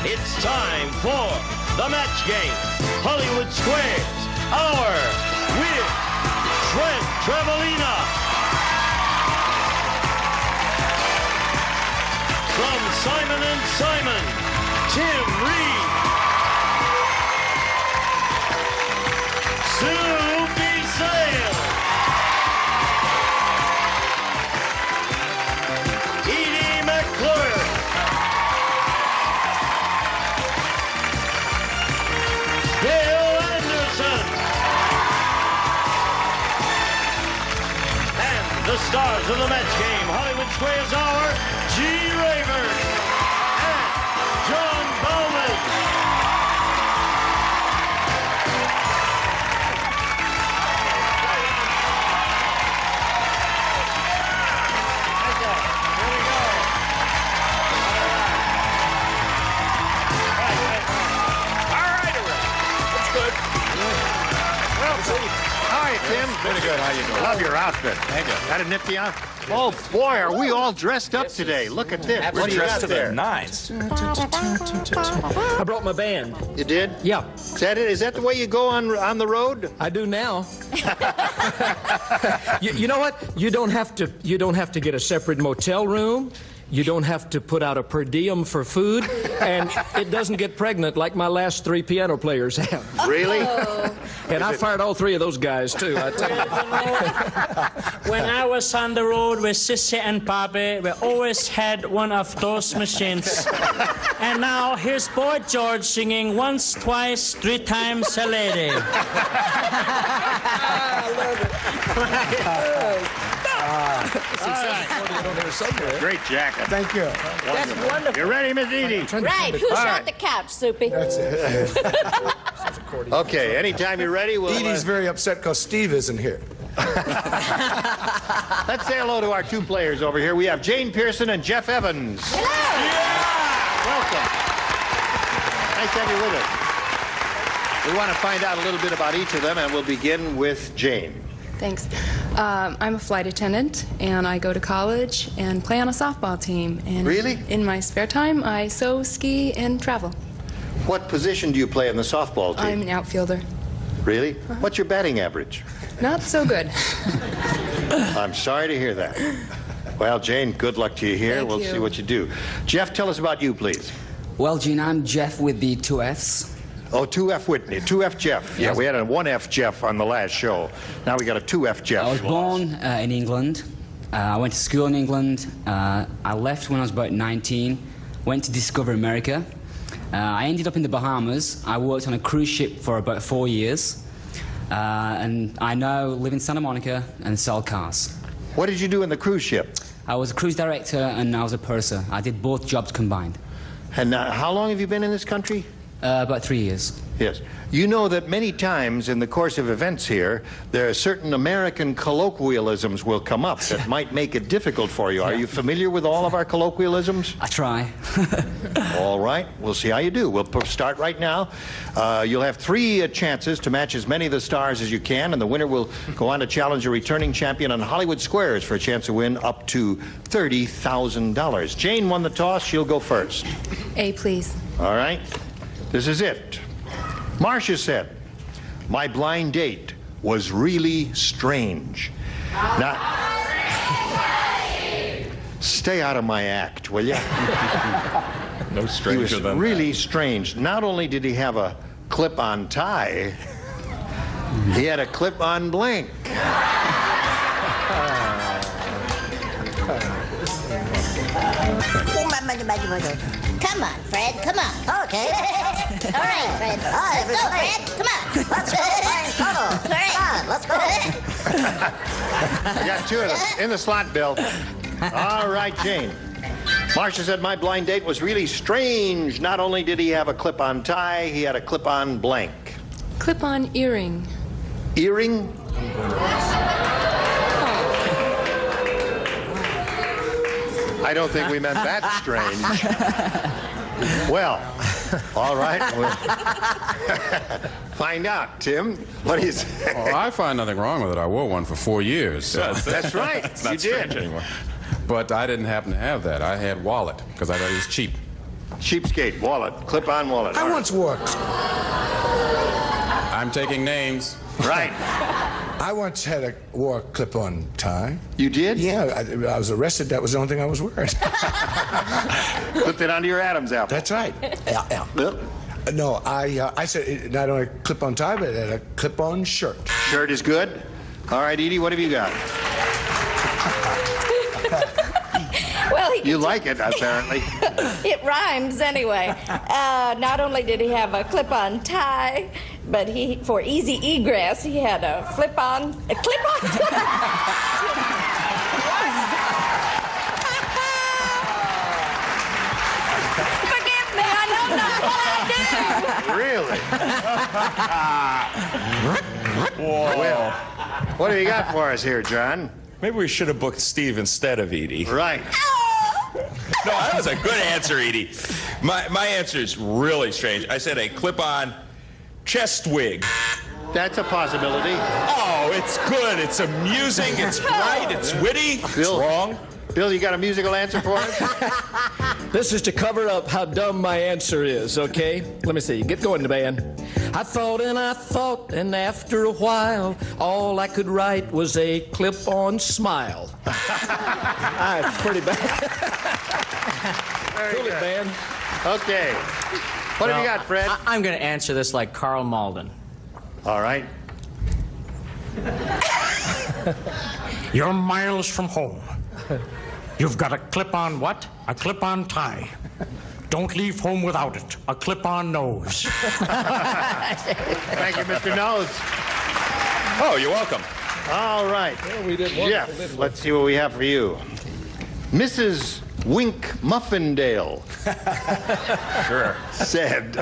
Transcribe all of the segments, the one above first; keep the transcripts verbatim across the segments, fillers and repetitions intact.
It's time for the match game. Hollywood Squares, Hour with Trent Travalena. From Simon and Simon, Tim Reid. Soupy Sale. Edie McClurg. Bill Anderson. And the stars of the match game, Hollywood Squares Hour, G. Rayburn and John Bowman. Tim. Pretty good. How you doing? Love your outfit. Thank you. Got a nifty outfit. Oh boy, are we all dressed up today? Look at this. We're What do you dressed got to there? the nines. I brought my band. You did? Yeah, Is that it? Is that the way you go on on the road? I do now. you, you know what? You don't have to. You don't have to get a separate motel room. You don't have to put out a per diem for food, and it doesn't get pregnant like my last three piano players have. Really? And I fired all three of those guys too. I tell you. When I was on the road with Sissy and Bobby, we always had one of those machines. And now here's Boy George singing once, twice, three times a lady. Great jacket. Thank you. That's wonderful. You ready, Miss Edie? Right, who All shot right. the couch, Soupy? That's it. Okay, anytime you're ready, we'll... Edie's uh, very upset because Steve isn't here. let's say hello to our two players over here. We have Jane Pearson and Jeff Evans. Hello. Welcome. Nice to have you with us. We want to find out a little bit about each of them, and we'll begin with Jane. Thanks. Um, I'm a flight attendant, and I go to college and play on a softball team. And Really? In my spare time, I sew, ski, and travel. What position do you play in the softball team? I'm an outfielder. Really? What's your batting average? Not so good. I'm sorry to hear that. Well, Jane, good luck to you here. Thank we'll you. see what you do. Jeff, tell us about you, please. Well, Gene, I'm Jeff with the two Fs. Oh, two F Whitney, two F Jeff. Yeah, Yes. we had a one F Jeff on the last show. Now we got a two F Jeff. I was born uh, in England. Uh, I went to school in England. Uh, I left when I was about nineteen, went to discover America. Uh, I ended up in the Bahamas. I worked on a cruise ship for about four years. Uh, and I now live in Santa Monica and sell cars. What did you do in the cruise ship? I was a cruise director and I was a purser. I did both jobs combined. And uh, how long have you been in this country? Uh, about three years. Yes. You know that many times in the course of events here, there are certain American colloquialisms will come up that might make it difficult for you. Are you familiar with all of our colloquialisms? I try. All right. We'll see how you do. We'll p- start right now. Uh, you'll have three uh, chances to match as many of the stars as you can, and the winner will go on to challenge a returning champion on Hollywood Squares for a chance to win up to thirty thousand dollars. Jane won the toss. She'll go first. A, please. All right. This is it. Marcia said, my blind date was really strange. Now, stay out of my act, will you? No stranger He was than really that. strange. Not only did he have a clip-on tie, he had a clip-on blank. Come on, Fred, come on. Okay. All right, Fred. Let's go, Fred. Come on. Let's go. All right. Let's go. I got two of them in the slot, Bill. All right, Jane. Marcia said my blind date was really strange. Not only did he have a clip-on tie, he had a clip-on blank. Clip-on earring. Earring? I don't think we meant that strange. Well, all right. We'll find out. Tim, what do you say? Oh, I find nothing wrong with it. I wore one for four years. So. That's right. It's You not did. strange anymore. But I didn't happen to have that. I had wallet because I thought it was cheap. Sheepskate, wallet, clip-on wallet. I once wore. I'm taking names. Right. I once had a wore a clip-on tie. You did? Yeah, I, I was arrested. That was the only thing I was wearing. Clipped it onto your Adam's apple. That's right. Yeah, yeah. Yep. Uh, no, I uh, I said it, not only a clip-on tie, but a clip-on shirt. Shirt is good. All right, Edie, what have you got? Well, he You like it, apparently. it rhymes anyway. Uh, not only did he have a clip-on tie, but he, for easy egress, he had a flip-on, a clip-on Forgive me, I know not what I Really? Well, what have you got for us here, John? Maybe we should have booked Steve instead of Edie. Right. No, that was a good answer, Edie. My, my answer is really strange. I said a clip-on chest wig. That's a possibility. Oh, it's good. It's amusing. It's bright. It's witty. Bill, it's wrong. Bill, you got a musical answer for us? This is to cover up how dumb my answer is, okay? Let me see. Get going, band. I thought and I thought, and after a while, all I could write was a clip-on smile. Ah, it's pretty bad. Cool it, band. Okay. What Well, have you got, Fred? I- I'm going to answer this like Carl Malden. All right. You're miles from home. You've got a clip-on what? A clip-on tie. Don't leave home without it. A clip-on nose. Thank you, Mister Nose. Oh, you're welcome. All right. Well, we did Jeff, wonderful, didn't we? let's see what we have for you. Missus Wink Muffindale Sure. said,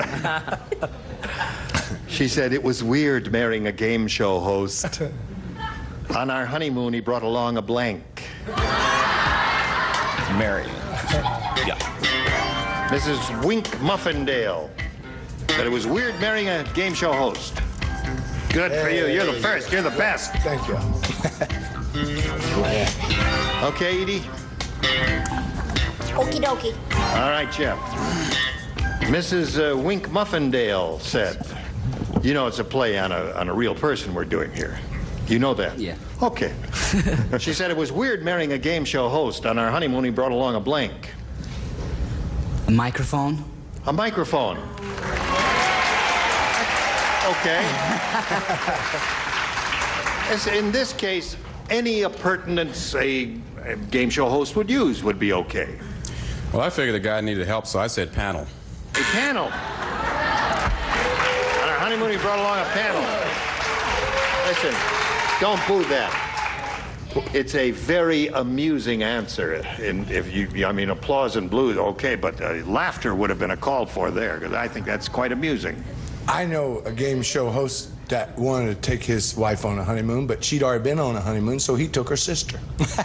she said, it was weird marrying a game show host. On our honeymoon, he brought along a blank. Mary. Yeah. Missus Wink Muffindale said it was weird marrying a game show host. Good for you. You're the first. You're the best. Thank you. Okay, Edie? Okie dokie. All right, Jeff. Missus Uh, Wink Muffindale said, you know it's a play on a, on a real person we're doing here. You know that? Yeah. Okay. She said it was weird marrying a game show host. On our honeymoon, he brought along a blank. A microphone? A microphone. Okay. As in this case, any appurtenance a, a game show host would use would be okay. Well, I figured the guy needed help, so I said panel. A panel. On our honeymoon, he brought along a panel. Listen, don't boo that. It's a very amusing answer. And if you, I mean, applause and blues, okay, but uh, laughter would have been a call for there, because I think that's quite amusing. I know a game show host that wanted to take his wife on a honeymoon, but she'd already been on a honeymoon, so he took her sister.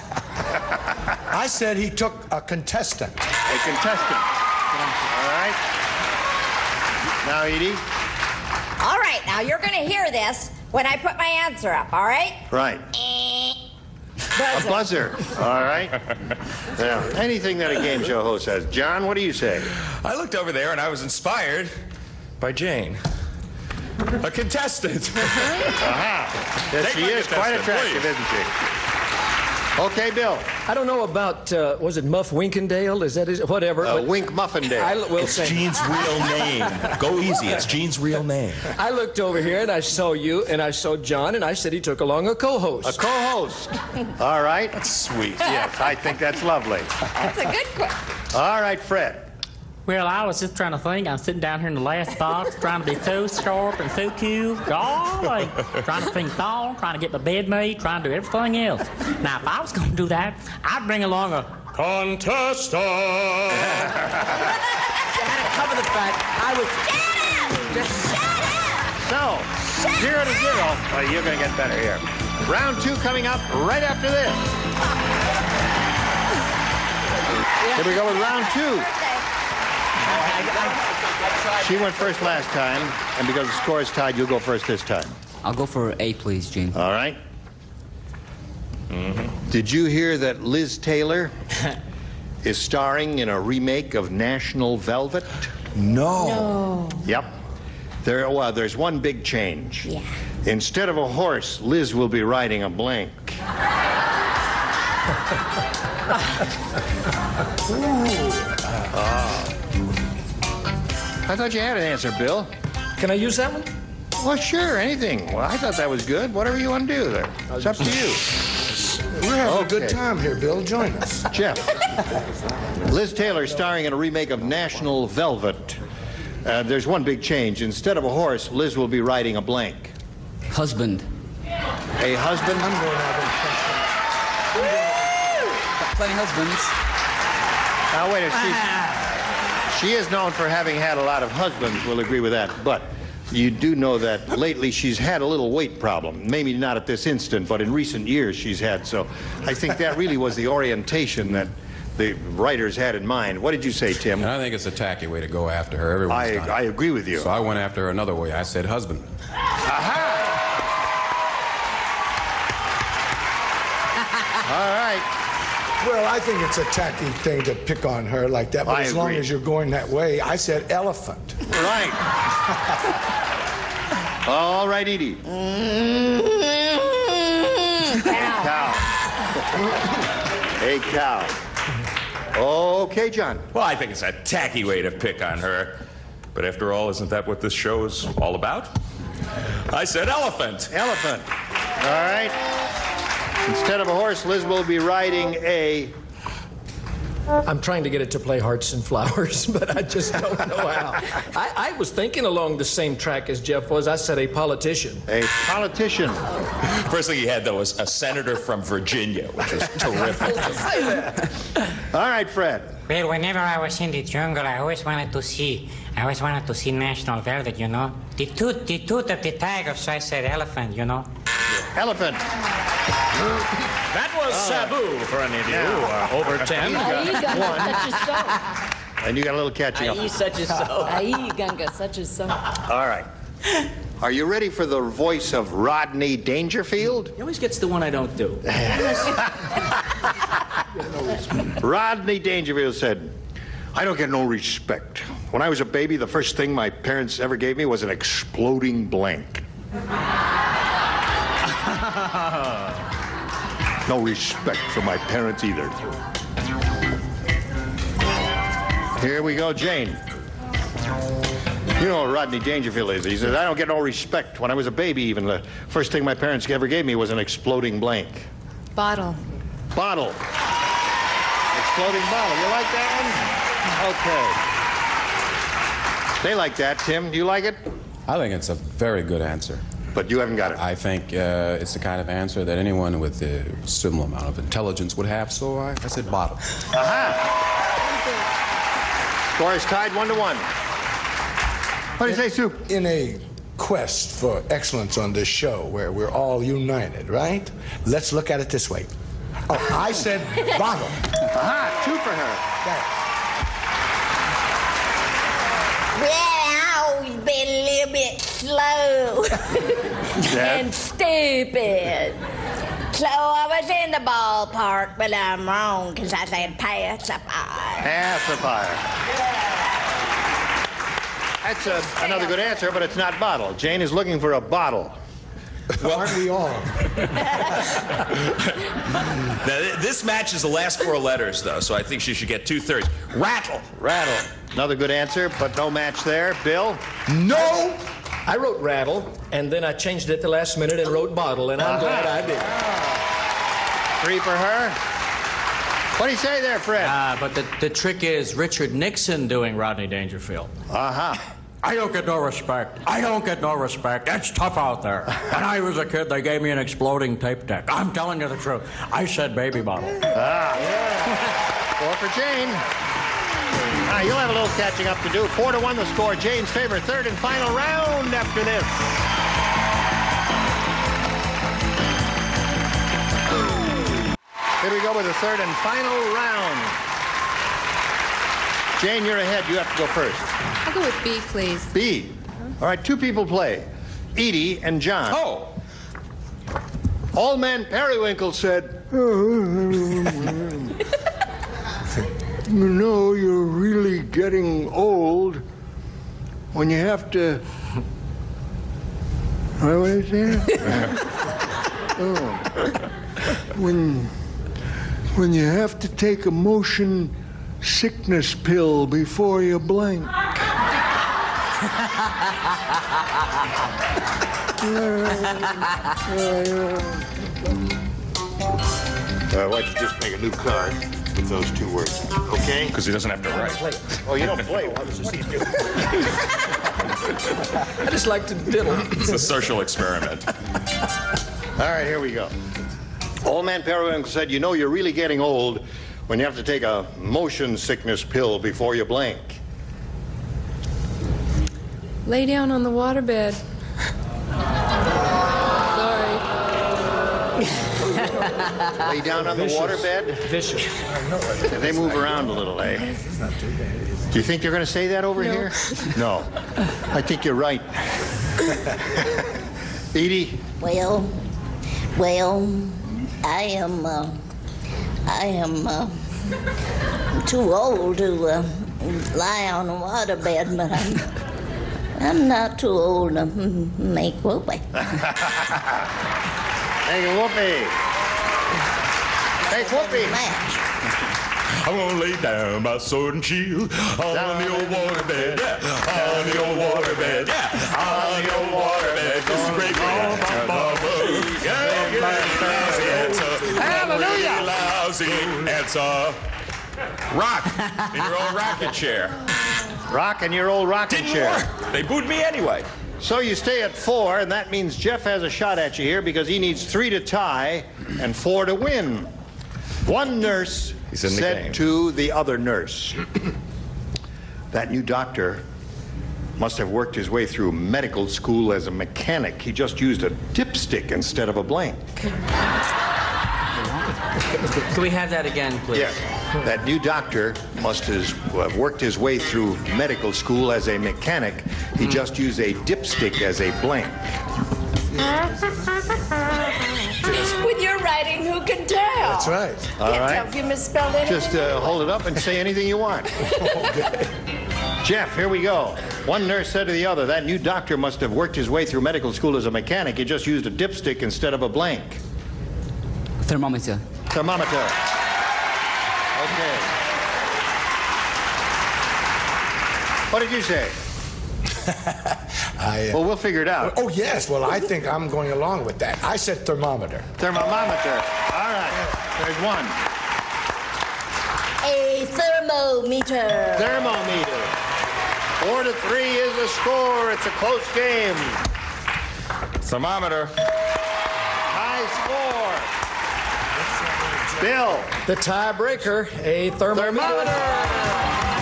I said he took a contestant. A contestant. All right. Now, Edie. All right, now you're going to hear this when I put my answer up, all right? Right. A buzzer. All right. Now, anything that a game show host says. John, what do you say? I looked over there and I was inspired by Jane. A contestant. Aha. Yes, Take she my is quite contestant, attractive, please. isn't she? Okay, Bill. I don't know about, uh, was it Muff Winkendale? Is that his, whatever. Uh, but Wink Muffindale. I will It's say. Gene's real name. Go easy. It's Gene's real name. I looked over here and I saw you and I saw John and I said he took along a co-host. A co-host. All right. That's sweet. Yes, I think that's lovely. That's a good question. All right, Fred. Well, I was just trying to think. I'm sitting down here in the last box, trying to be so sharp and so cool. Golly, trying to think thong, trying to get my bed made, trying to do everything else. Now, if I was going to do that, I'd bring along a contestant. I had to cover the fact I was... So, zero to zero. Well, you're going to get better here. Round two coming up right after this. Here we go with round two. She went first last time, and because the score is tied, you'll go first this time. I'll go for A, please, Gene. All right. Mm-hmm. Did you hear that Liz Taylor is starring in a remake of National Velvet? No. No. Yep. There, well, there's one big change. Yeah. Instead of a horse, Liz will be riding a blank. uh, I thought you had an answer, Bill. Can I use that one? Well, sure, anything. Well, I thought that was good. Whatever you want to do there. It's up to you. We're having Okay. a good time here, Bill. Join us. Jeff. Liz Taylor starring in a remake of National Velvet. Uh, there's one big change. Instead of a horse, Liz will be riding a blank. Husband. A husband? I'm going to have Plenty husbands. Now, wait a minute. She, she is known for having had a lot of husbands. We'll agree with that. But you do know that lately she's had a little weight problem. Maybe not at this instant, but in recent years she's had. So I think that really was the orientation that the writers had in mind. What did you say, Tim? And I think it's a tacky way to go after her. Everyone's I, done it. I agree with you. So I went after her another way. I said husband. Aha! All right. Well, I think it's a tacky thing to pick on her like that, but I as long agree. as you're going that way, I said elephant. Right. All right, Edie. Cow. A cow. Okay, John. Well, I think it's a tacky way to pick on her. But after all, isn't that what this show is all about? I said elephant. Elephant. All right. Instead of a horse, Liz will be riding a... I'm trying to get it to play Hearts and Flowers, but I just don't know how. I, I was thinking along the same track as Jeff was. I said a politician. A politician. First thing he had, though, was a senator from Virginia, which was terrific. All right, Fred. Well, whenever I was in the jungle, I always wanted to see, I always wanted to see National Velvet, you know? The tooth, the tooth of the tiger, so I said elephant, you know? Elephant. That was Sabu for any of you who are over ten. And you got a little catching up. such as so. Aye, Ganga, such as so. All right. Are you ready for the voice of Rodney Dangerfield? He always gets the one I don't do. Rodney Dangerfield said, I don't get no respect. When I was a baby, the first thing my parents ever gave me was an exploding blank. No respect for my parents either. Here we go, Jane. You know what Rodney Dangerfield is. He says, I don't get no respect. When I was a baby, even, the first thing my parents ever gave me was an exploding blank. Bottle. Bottle. Exploding bottle. You like that one? Okay. They like that, Tim. Do you like it? I think it's a very good answer. But you haven't got it. I think uh, it's the kind of answer that anyone with a similar amount of intelligence would have, so I, I said bottle. Aha! Score is tied one to one. What do you say, Soup? In a quest for excellence on this show where we're all united, right? Let's look at it this way. Oh, I said bottle. Aha! Two for her. Well, I always been a little bit slow and stupid. So I was in the ballpark, but I'm wrong because I said pacifier. Pacifier. That's a, another good answer, but it's not bottle. Jane is looking for a bottle. Well, aren't we all? Now, th- this matches the last four letters, though, so I think she should get two-thirds. Rattle. Rattle. Another good answer, but no match there. Bill? No! I wrote rattle, and then I changed it at the last minute and wrote bottle, and I'm glad I did. Three for her. What do you say there, Fred? Uh, but the, the trick is Richard Nixon doing Rodney Dangerfield. Uh-huh. I don't get no respect. I don't get no respect. It's tough out there. When I was a kid, they gave me an exploding tape deck. I'm telling you the truth. I said baby bottle. Ah. Four for Jane. Ah, you'll have a little catching up to do. Four to one the score. Jane's favorite third and final round after this. Here we go with the third and final round. Jane, you're ahead. You have to go first. I'll go with B, please. B. All right, two people play. Edie and John. Oh. Old Man Periwinkle said, You know you're really getting old when you have to... What was it? Oh. When, when you have to take a motion sickness pill before you blink. Uh, why don't you just make a new card with those two words, okay? Because he doesn't have to write. Oh, you don't play. What do you do? I just like to diddle. It's a social experiment. All right, here we go. Old Man Periwinkle said, you know you're really getting old when you have to take a motion sickness pill before you blink. Lay down on the waterbed. Sorry. Lay down on the waterbed? Vicious. Yeah, they move around a little, eh? Do you think they're going to say that over No. here? No. I think you're right. Edie? Well, well, I am, uh, I am uh, too old to uh, lie on a waterbed, but I'm, I'm not too old to make whoopee. Make a whoopee. Make whoopee. Match. I'm gonna lay down my sword and shield on the old waterbed, yeah. On the old waterbed, yeah. On the old waterbed. This is great. Hallelujah. Lousy. It's a rock in your old rocket chair. Rock in your old rocking Didn't chair. work. They booed me anyway. So you stay at four, and that means Jeff has a shot at you here because he needs three to tie and four to win. One nurse He's in the said game. to the other nurse, that new doctor must have worked his way through medical school as a mechanic. He just used a dipstick instead of a blank. Can we have that again, please? Yes. That new doctor must have worked his way through medical school as a mechanic. He just used a dipstick as a blank. When you're writing, who can tell? That's right. All Can't right. tell if you misspelled anything. Just uh, hold it up and say anything you want. Okay. Jeff, here we go. One nurse said to the other, that new doctor must have worked his way through medical school as a mechanic. He just used a dipstick instead of a blank. Thermometer. Thermometer. Okay. What did you say? I, uh, Well, we'll figure it out. oh, yes. Well, I think I'm going along with that. I said thermometer. Thermometer. All right. There's one. A thermometer. Thermometer. Four to three is the score. It's a close game. Thermometer. High score. Bill. The tiebreaker, a thermometer. Thermometer.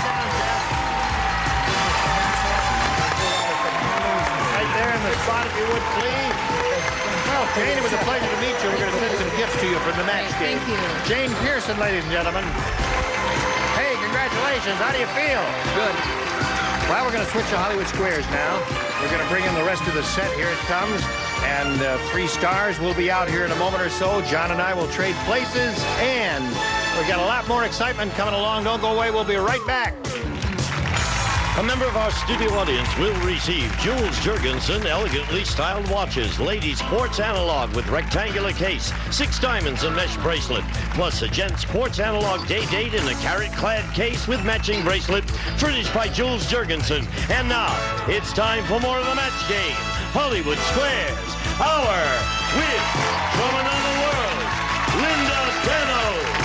Right there in the spot, if you would, please. Well, Jane, it was a pleasure to meet you. We're going to send some gifts to you for the match game. Thank you. Jane Pearson, ladies and gentlemen. Hey, congratulations. How do you feel? Good. Well, we're going to switch to Hollywood Squares now. We're going to bring in the rest of the set. Here it comes. And uh, three stars will be out here in a moment or so. John and I will trade places. And we've got a lot more excitement coming along. Don't go away. We'll be right back. A member of our studio audience will receive Jules Jurgensen elegantly styled watches, ladies sports analog with rectangular case, six diamonds and mesh bracelet, plus a gent sports analog day date in a carrot-clad case with matching bracelet, furnished by Jules Jurgensen. And now, it's time for more of the match game. Hollywood Squares, our with from another world, Linda Dano.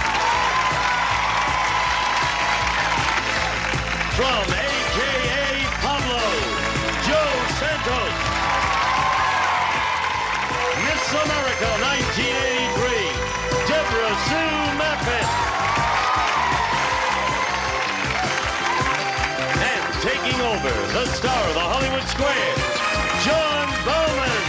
From A K A Pablo, Joe Santos. Miss America nineteen eighty-three, Debra Sue Maffett. And taking over, the star of the Hollywood Squares, John Bowman.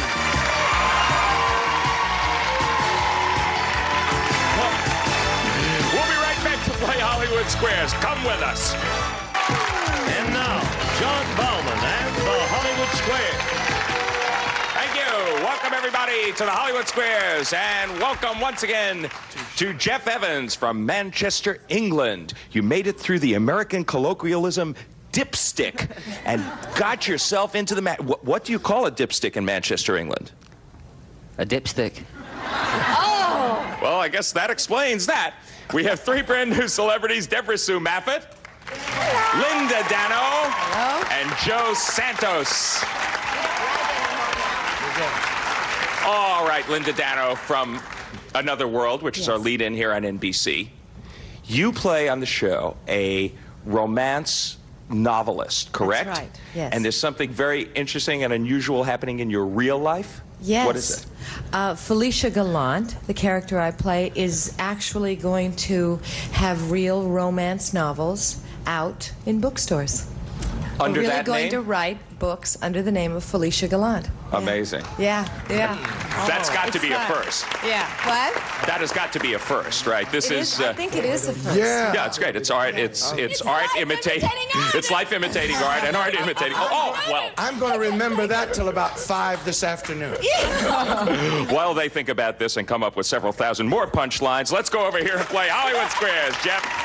We'll be right back to play Hollywood Squares. Come with us. And now, John Bowman and the Hollywood Squares. Thank you. Welcome, everybody. everybody, to the Hollywood Squares, and welcome once again to Jeff Evans from Manchester, England. You made it through the American colloquialism dipstick and got yourself into the... Ma what, what do you call a dipstick in Manchester, England? A dipstick. Oh! Well, I guess that explains that. We have three brand new celebrities, Debra Sue Maffett, Hello. Linda Dano, Hello. And Joe Santos. All right, Linda Dano from Another World, which yes. is our lead-in here on N B C. You play on the show a romance novelist, correct? That's right, yes. And there's something very interesting and unusual happening in your real life? Yes. What is it? Uh, Felicia Gallant, the character I play, is actually going to have real romance novels out in bookstores. Under We're really that going name? to write books under the name of Felicia Gallant. Amazing. Yeah, yeah. That's Oh, got to it's be a fun. first. Yeah. What? That has got to be a first, right? This It is. is- I think it is a first. Yeah. Yeah, it's great. It's art. It's it's, art imitating. It's life imitating art and art imitating. Oh, oh well. I'm going to remember that till about five this afternoon. While they think about this and come up with several thousand more punchlines, let's go over here and play Hollywood Squares, Jeff.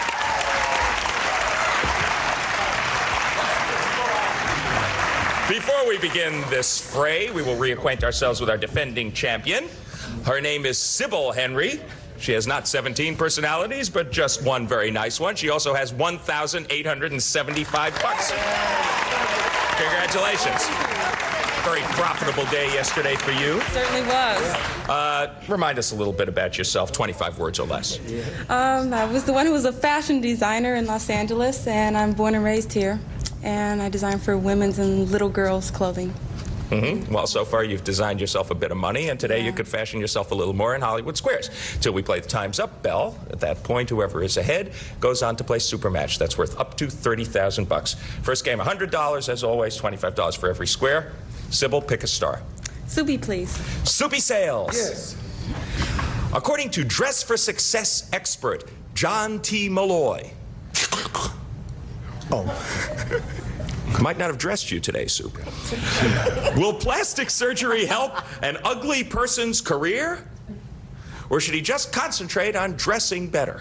Before we begin this fray, we will reacquaint ourselves with our defending champion. Her name is Sybil Henry. She has not seventeen personalities, but just one very nice one. She also has one thousand eight hundred seventy-five bucks. Congratulations. Very profitable day yesterday for you. Certainly was. Uh, remind us a little bit about yourself, twenty-five words or less. Um, I was the one who was a fashion designer in Los Angeles, and I'm born and raised here. And I design for women's and little girls' clothing. Mm-hmm. Well, so far you've designed yourself a bit of money, and today yeah. you could fashion yourself a little more in Hollywood Squares. Till we play the Time's Up bell. At that point, whoever is ahead goes on to play Super Match. That's worth up to thirty thousand bucks. First game, one hundred dollars. As always, twenty-five dollars for every square. Sybil, pick a star. Soupy, please. Soupy Sales. Yes. According to Dress for Success expert John T. Malloy. Oh. Might not have dressed you today, Soupy. Will plastic surgery help an ugly person's career? Or should he just concentrate on dressing better?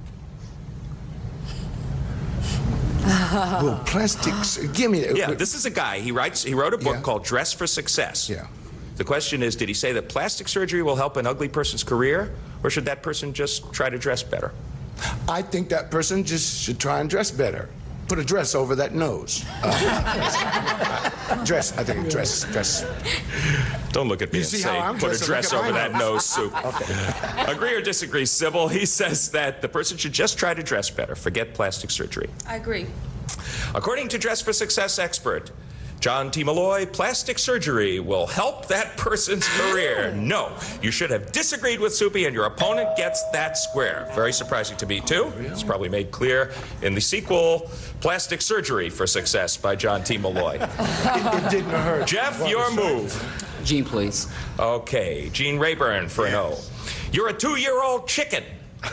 Well, plastics, give me that. Yeah, this is a guy. He writes. He wrote a book Yeah. called Dress for Success. Yeah. The question is, did he say that plastic surgery will help an ugly person's career, or should that person just try to dress better? I think that person just should try and dress better. Put a dress over that nose. Uh, dress, I think dress, dress. Don't look at me You and see say, how I'm put a dressed? dress Look at over my that nose. nose, Soup. Okay. Agree or disagree, Sybil? He says that the person should just try to dress better. Forget plastic surgery. I agree. According to Dress for Success expert John T. Malloy, plastic surgery will help that person's career. No, you should have disagreed with Soupy, and your opponent gets that square. Very surprising to me, too. It's probably made clear in the sequel, Plastic Surgery for Success by John T. Malloy. It, it didn't hurt. Jeff, What your was move. Gene, please. Okay, Gene Rayburn for an O. You're a two-year-old chicken.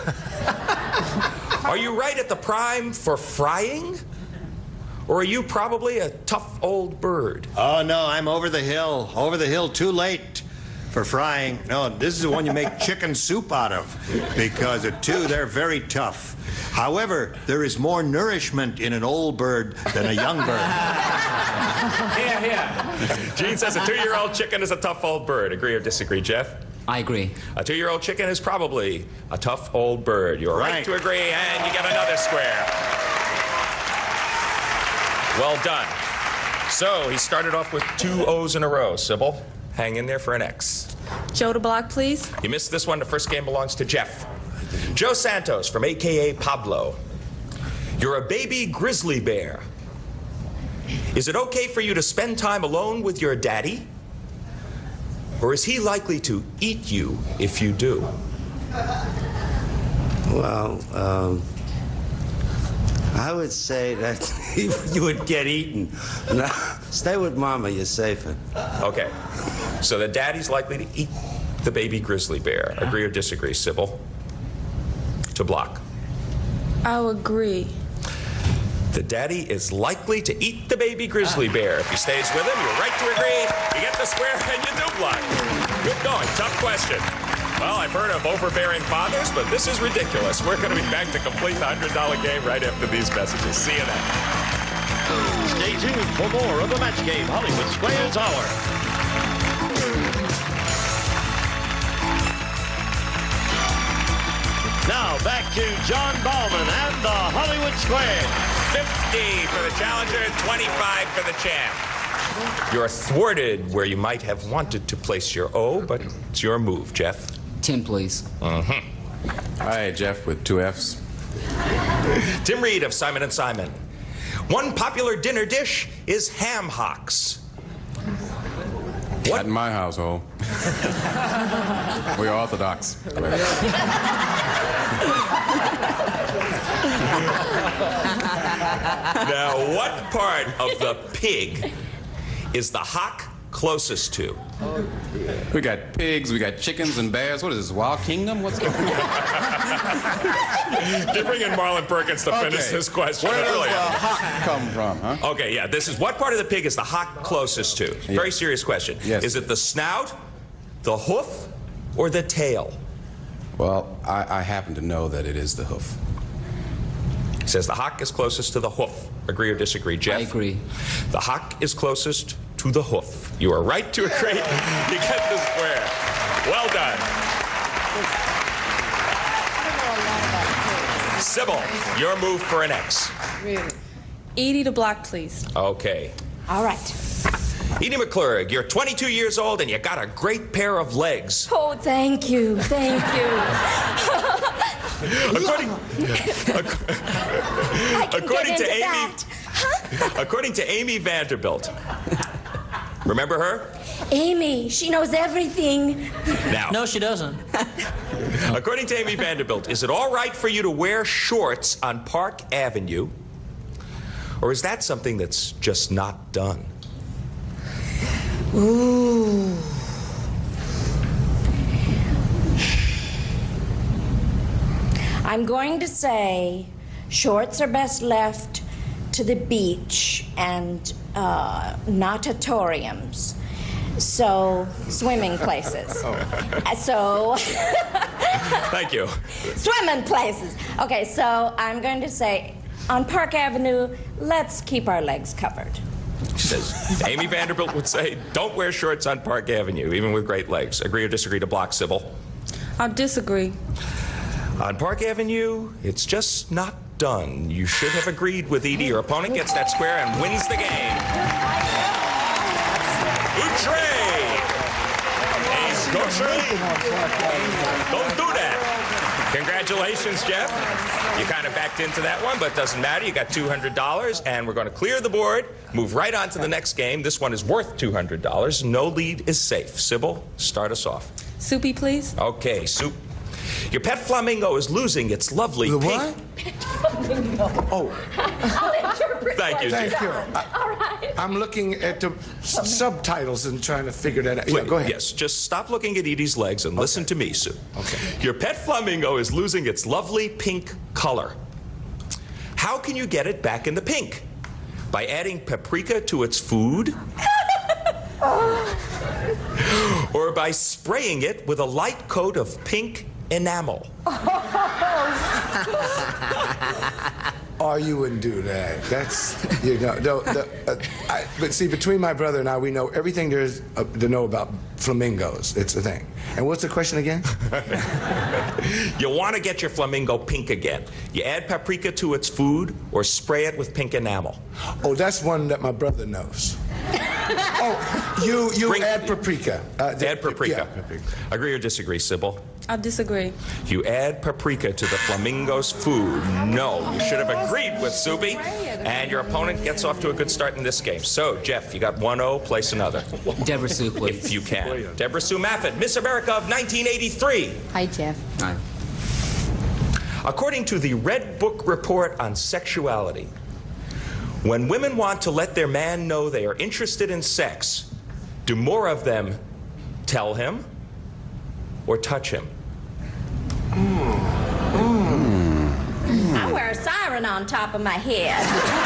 Are you right at the prime for frying? Or are you probably a tough old bird? Oh, no, I'm over the hill. Over the hill, too late for frying. No, this is the one you make chicken soup out of. Because at two, they're very tough. However, there is more nourishment in an old bird than a young bird. Yeah, yeah. Gene says a two-year-old chicken is a tough old bird. Agree or disagree, Jeff? I agree. A two-year-old chicken is probably a tough old bird. You're right, right to agree, and you get another square. Well done. So he started off with two O's in a row. Sybil, hang in there for an X. Joe to block, please. You missed this one. The first game belongs to Jeff. Joe Santos from A K A Pablo. You're a baby grizzly bear. Is it okay for you to spend time alone with your daddy? Or is he likely to eat you if you do? Well, um, I would say that you would get eaten. No, stay with Mama, you're safer. Okay. So the daddy's likely to eat the baby grizzly bear. Agree or disagree, Sybil? To block. I'll agree. The daddy is likely to eat the baby grizzly bear. If he stays with him, you're right to agree. You get the square and you do block. Good going. Tough question. Well, I've heard of overbearing fathers, but this is ridiculous. We're going to be back to complete the one hundred dollar game right after these messages. See you then. Stay tuned for more of the Match Game Hollywood Squares Hour. Now back to John Ballman and the Hollywood Square. fifty for the challenger and twenty-five for the champ. You're thwarted where you might have wanted to place your O, but it's your move, Jeff. Tim, please. Mm-hmm. All right, Jeff, with two F's. Tim Reid of Simon and Simon. One popular dinner dish is ham hocks. Not in my household. We're Orthodox. Now, what part of the pig is the hock closest to? We got pigs, we got chickens and bears. What is this, Wild Kingdom? What's going on? You're bringing Marlon Perkins to finish Okay. this question. Where does Really. the hock come from, huh? Okay, yeah, this is what part of the pig is the hock closest to? Very serious question. Yes. Is it the snout, the hoof, or the tail? Well, I, I happen to know that it is the hoof. It says the hock is closest to the hoof. Agree or disagree, Jeff? I agree. The hock is closest to the hoof. You are right to agree. You get the square. Well done. Sybil, your move for an X. Really? Edie to block, please. Okay. All right. Edie McClurg, you're twenty-two years old and you got a great pair of legs. Oh, thank you, thank you. According, I can according get to into Amy, that. according to Amy Vanderbilt, remember her? Amy, she knows everything. Now, No, she doesn't. according to Amy Vanderbilt, is it all right for you to wear shorts on Park Avenue, or is that something that's just not done? Ooh. I'm going to say shorts are best left to the beach and uh, natatoriums. So, swimming places. Uh, So, Thank you. swimming places. Okay, so I'm going to say on Park Avenue, let's keep our legs covered. She says, Amy Vanderbilt would say, don't wear shorts on Park Avenue, even with great legs. Agree or disagree to block, Sybil? I'll disagree. On Park Avenue, it's just not done. You should have agreed with Edie. Your opponent gets that square and wins the game. Outre! Don't do that. Congratulations, Jeff. You kind of backed into that one, but it doesn't matter. You got two hundred dollars, and we're going to clear the board, move right on to the next game. This one is worth two hundred dollars. No lead is safe. Sybil, start us off. Soupy, please. Okay, Soup. Your pet flamingo is losing its lovely The pink... what? Oh. I'll interpret Thank you, Thank Jeff. you. I, All right. I'm looking at the s- subtitles and trying to figure that out. Yeah, Wait, go ahead. Yes, just stop looking at Edie's legs and listen to me, Sue. Okay. Your pet flamingo is losing its lovely pink color. How can you get it back in the pink? By adding paprika to its food? Or by spraying it with a light coat of pink enamel? Oh, you wouldn't do that. That's, you know, no, the, uh, I, but see, between my brother and I, we know everything there is uh, to know about flamingos. It's a thing. And what's the question again? You want to get your flamingo pink again. You add paprika to its food or spray it with pink enamel. Oh, that's one that my brother knows. Oh, you you Bring- add paprika. Uh, Add paprika. Yeah, paprika. Agree or disagree, Sybil? I'll disagree. You add paprika to the flamingo's food. No, you should have agreed with Soupy. And your opponent gets off to a good start in this game. So, Jeff, you got one oh, place another. Debra Sue, please. If you can. Debra Sue Maffett, Miss America of nineteen eighty-three. Hi, Jeff. Hi. According to the Red Book Report on Sexuality, when women want to let their man know they are interested in sex, do more of them tell him or touch him? I wear a siren on top of my head.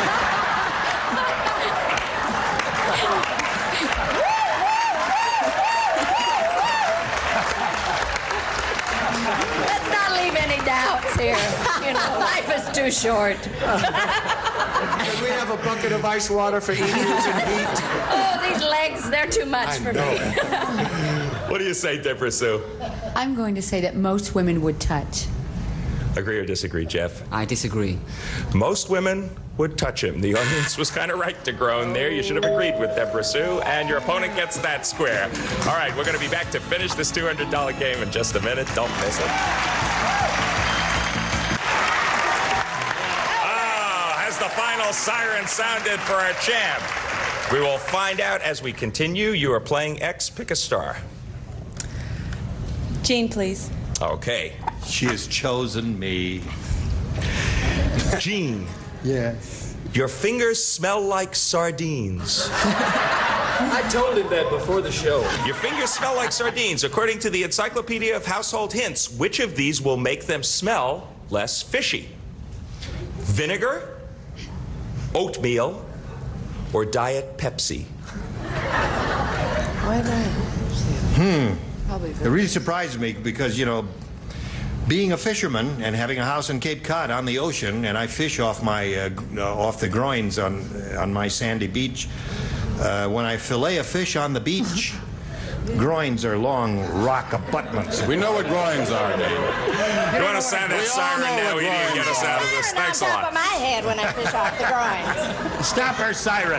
Let's not leave any doubts here. You know, life is too short. Can we have a bucket of ice water for Edie who's in heat? Oh, these legs, they're too much I for know me. What do you say, Debra Sue? I'm going to say that most women would touch. Agree or disagree, Jeff? I disagree. Most women would touch him. The audience was kind of right to groan there. You should have agreed with Debra Sue, and your opponent gets that square. All right, we're going to be back to finish this two hundred dollar game in just a minute. Don't miss it. Ah, has the final siren sounded for our champ? We will find out as we continue. You are playing X. Pick a star. Jean, please. Okay. She has chosen me. Jean. Yes. Your fingers smell like sardines. I told him that before the show. Your fingers smell like sardines. According to the Encyclopedia of Household Hints, which of these will make them smell less fishy? Vinegar, oatmeal, or Diet Pepsi? Why not? Hmm. Probably It really surprised me because, you know, being a fisherman and having a house in Cape Cod on the ocean, and I fish off my uh, g- uh, off the groins on on my sandy beach. Uh, when I fillet a fish on the beach, groins are long rock abutments. We know what groins are, Dave. You want to sound that We all siren know now, what Edie, and get us out of this? Thanks a On top lot. of my head when I fish off the groins. Stop her siren.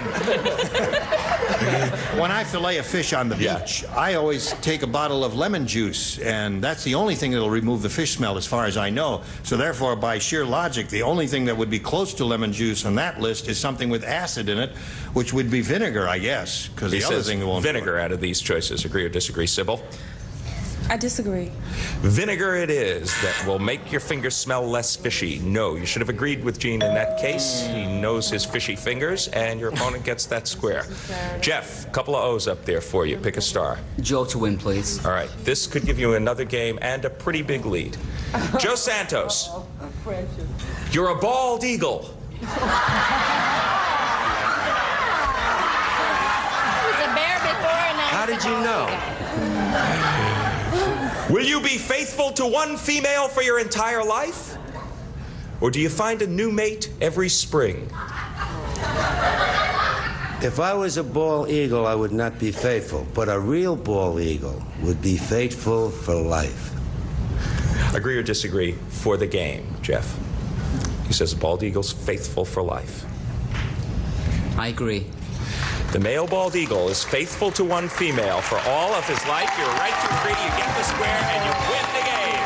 When I fillet a fish on the beach, I always take a bottle of lemon juice, and that's the only thing that'll remove the fish smell as far as I know. So therefore, by sheer logic, the only thing that would be close to lemon juice on that list is something with acid in it, which would be vinegar, I guess, because He the other says thing won't. vinegar out of these choices. Agree or disagree, Sybil? I disagree. Vinegar it is that will make your fingers smell less fishy. No, you should have agreed with Gene in that case. He knows his fishy fingers, and your opponent gets that square. Jeff, a couple of O's up there for you. Pick a star. Joe to win, please. All right, this could give you another game and a pretty big lead. Joe Santos, you're a bald eagle. Was a bear before and now How he's a did you bald know? eagle. Will you be faithful to one female for your entire life? Or do you find a new mate every spring? If I was a bald eagle, I would not be faithful. But a real bald eagle would be faithful for life. Agree or disagree for the game, Jeff? He says a bald eagle's faithful for life. I agree. The male bald eagle is faithful to one female for all of his life. You're right to agree. You get the square and you win the game.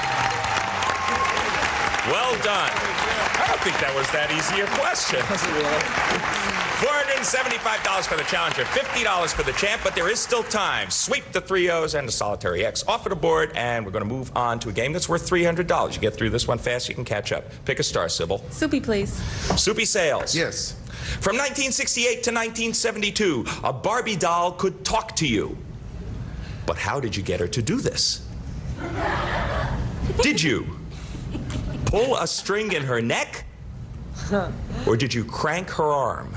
Well done. I don't think that was that easy a question. four hundred seventy-five dollars for the challenger, fifty dollars for the champ, but there is still time. Sweep the three O's and the solitary X off of the board, and we're going to move on to a game that's worth three hundred dollars. You get through this one fast, you can catch up. Pick a star, Sybil. Soupy, please. Soupy Sales. Yes. From nineteen sixty-eight to nineteen seventy-two, a Barbie doll could talk to you. But how did you get her to do this? Did you pull a string in her neck? Or did you crank her arm?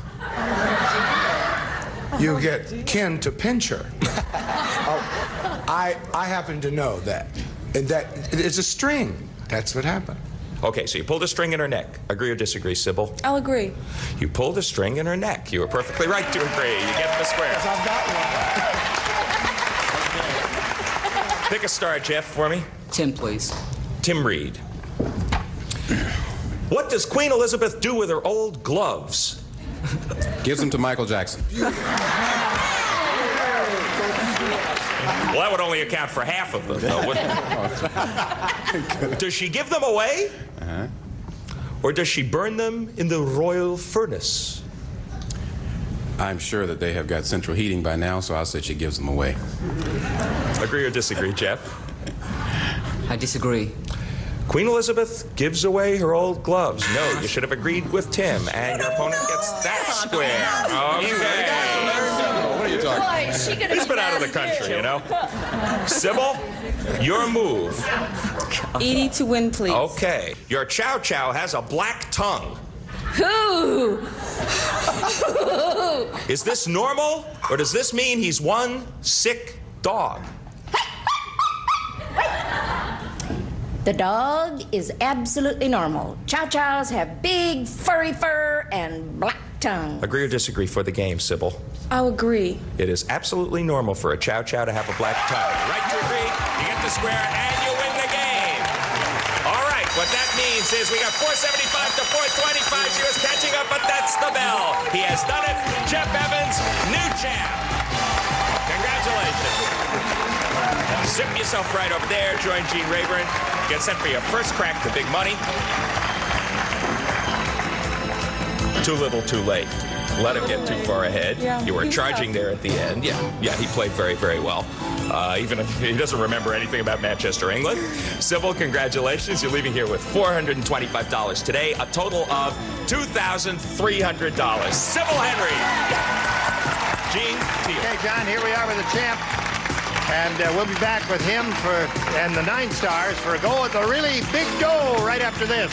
You get Ken to pinch her. Oh, I, I happen to know that. And that it's a string. That's what happened. Okay, so you pulled a string in her neck. Agree or disagree, Sybil? I'll agree. You pulled a string in her neck. You were perfectly right to agree. You get the square. I've got one. Pick a star, Jeff, for me. Tim, please. Tim Reid. What does Queen Elizabeth do with her old gloves? Gives them to Michael Jackson. Well, that would only account for half of them, though, wouldn't it? Does she give them away? Uh-huh. Or does she burn them in the royal furnace? I'm sure that they have got central heating by now, so I'll say she gives them away. Agree or disagree, Jeff? I disagree. Queen Elizabeth gives away her old gloves. No, you should have agreed with Tim, and your opponent gets that square. Okay. What are you talking Boy, she He's been out of the country, you know. Sybil, your move. Edie to win, please. Okay. Your chow chow has a black tongue. Who? Is this normal, or does this mean he's one sick dog? The dog is absolutely normal. Chow chows have big, furry fur and black tongue. Agree or disagree for the game, Sybil? I'll agree. It is absolutely normal for a chow chow to have a black tongue. Right to agree, you get the square, and you win the game. All right, what that means is we got four seventy-five to four twenty-five. She was catching up, but that's the bell. He has done it. Jeff Evans, new champ. Congratulations. Zip yourself right over there. Join Gene Rayburn. Get set for your first crack at the big money. Too little, too late. Let him get too far ahead. Yeah, you were he was charging tough. there at the end. Yeah, yeah, he played very, very well. Uh, even if he doesn't remember anything about Manchester, England. Sybil, congratulations. You're leaving here with four hundred twenty-five dollars today, a total of two thousand three hundred dollars. Sybil Henry. Gene, to you. Okay, John, here we are with the champ. And uh, we'll be back with him for and the nine stars for a go at the really big dough right after this.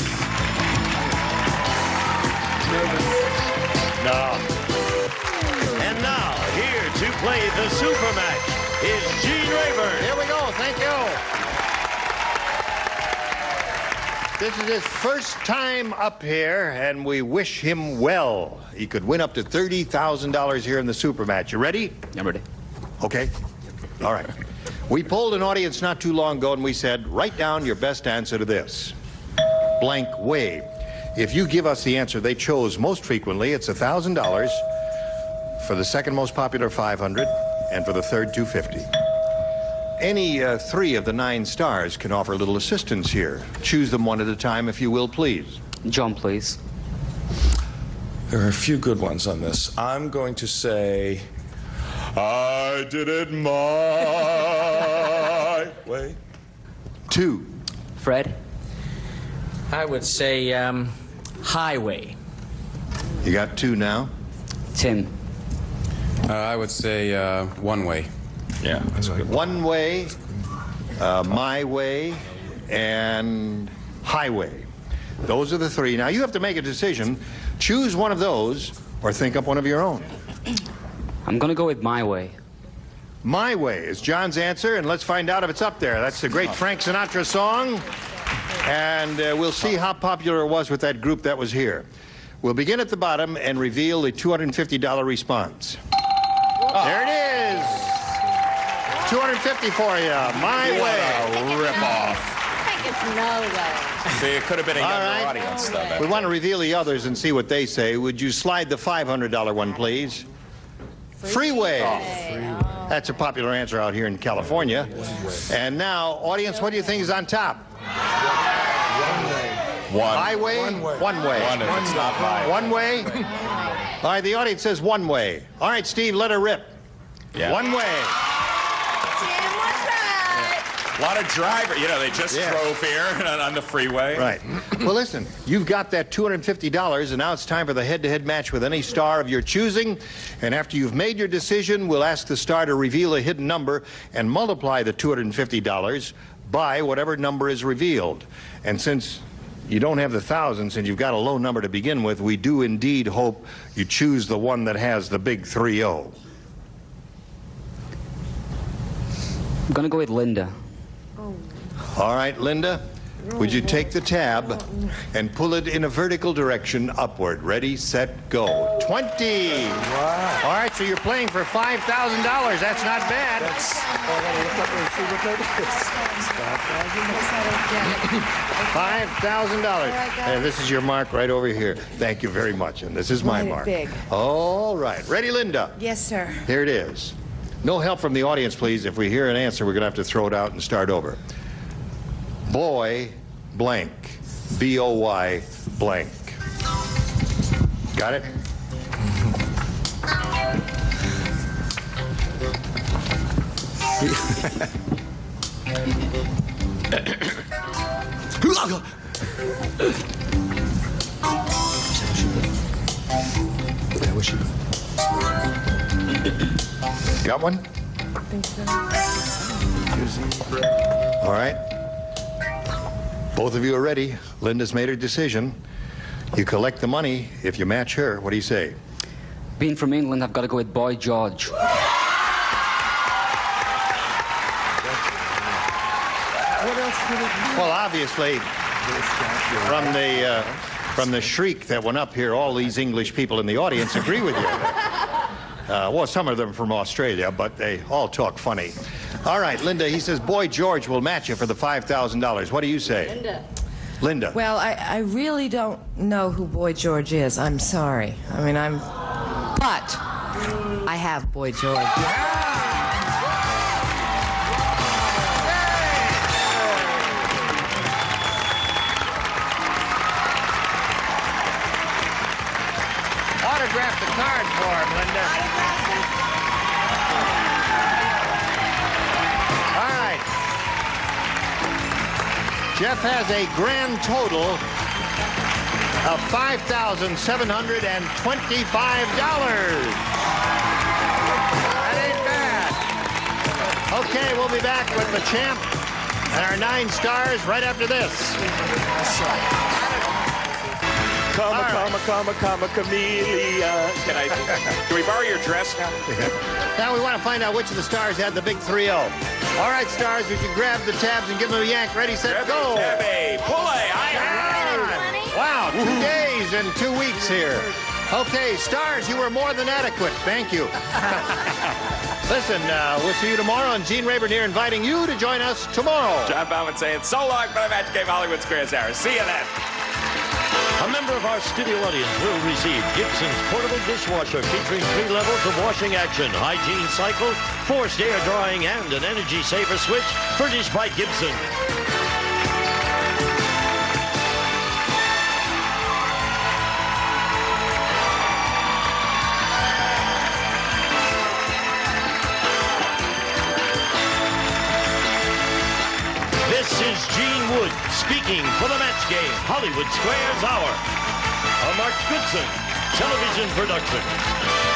No. And now, here to play the super match is Gene Rayburn. Here we go. Thank you. This is his first time up here, and we wish him well. He could win up to thirty thousand dollars here in the super match. You ready? I'm ready. Okay. All right. We polled an audience not too long ago, and we said, write down your best answer to this. Blank way. If you give us the answer they chose most frequently, it's one thousand dollars. For the second most popular, five hundred dollars, and for the third, two hundred fifty dollars. Any uh, three of the nine stars can offer a little assistance here. Choose them one at a time, if you will, please. John, please. There are a few good ones on this. I'm going to say, I did it my way. Two. Fred? I would say um, highway. You got two now. Tim? Uh, I would say uh, one way. Yeah, that's a good one. One way, uh, my way, and highway. Those are the three. Now you have to make a decision. Choose one of those or think up one of your own. I'm gonna go with my way. My way is John's answer, and let's find out if it's up there. That's the great Frank Sinatra song, and uh, we'll see how popular it was with that group that was here. We'll begin at the bottom and reveal the two hundred fifty dollar response. Oh. There it is. two hundred fifty for you. My What way. a rip-off. I think it's no way. See, it could have been a All younger right. audience, though. that We day. want to reveal the others and see what they say. Would you slide the five hundred dollar one, please? Freeway. That's a popular answer out here in California. And now, audience, what do you think is on top? One. Highway? One way. One way. One if it's not mine. One way? All right, the audience says one way. All right, Steve, let her rip. Yeah. One way. Jim was right. A lot of driver, you know, they just Yeah. drove here on, on the freeway. Right. Well, listen, you've got that two hundred fifty dollars, and now it's time for the head-to-head match with any star of your choosing. And after you've made your decision, we'll ask the star to reveal a hidden number and multiply the two hundred fifty dollars by whatever number is revealed. And since you don't have the thousands and you've got a low number to begin with, we do indeed hope you choose the one that has the big three oh. I'm gonna go with Linda. All right, Linda, would you take the tab and pull it in a vertical direction upward? Ready, set, go. twenty. Wow. All right, so you're playing for five thousand dollars. That's not bad. That's five thousand dollars. And this is your mark right over here. Thank you very much. And this is my Write it mark. big. All right. Ready, Linda? Yes, sir. Here it is. No help from the audience, please. If we hear an answer, we're going to have to throw it out and start over. Boy blank. B O Y blank. Got it? I wish you Got one? I think so. All right. Both of you are ready. Linda's made her decision. You collect the money if you match her. What do you say? Being from England, I've got to go with Boy George. Well, obviously, from the uh, from the shriek that went up here, all these English people in the audience agree with you. Uh, well, some of them from Australia, but they all talk funny. All right, Linda, he says Boy George will match you for the five thousand dollars. What do you say? Linda. Linda. Well, I, I really don't know who Boy George is. I'm sorry. I mean, I'm... But I have Boy George. Autograph the card for him, Linda. All right. Jeff has a grand total of five thousand seven hundred twenty-five dollars. That ain't bad. Okay, we'll be back with the champ and our nine stars right after this. Comma, comma, comma, comma, chameleon. Can I, can we borrow your dress now? Now we want to find out which of the stars had the big three oh. All right, stars, would you grab the tabs and give them a yank? Ready, set, go. Tabby, pulley, aye, Wow, two days and two weeks here. Okay, stars, you were more than adequate. Thank you. Listen, uh, we'll see you tomorrow, and Gene Rayburn here inviting you to join us tomorrow. John Bauman saying so long for the Match Game Hollywood Squares Hour. See you then. A member of our studio audience will receive Gibson's portable dishwasher featuring three levels of washing action, hygiene cycle, forced air drying, and an energy saver switch, furnished by Gibson. This is Gene Wood speaking for the Match Game Hollywood Squares Hour, a Mark Goodson television production.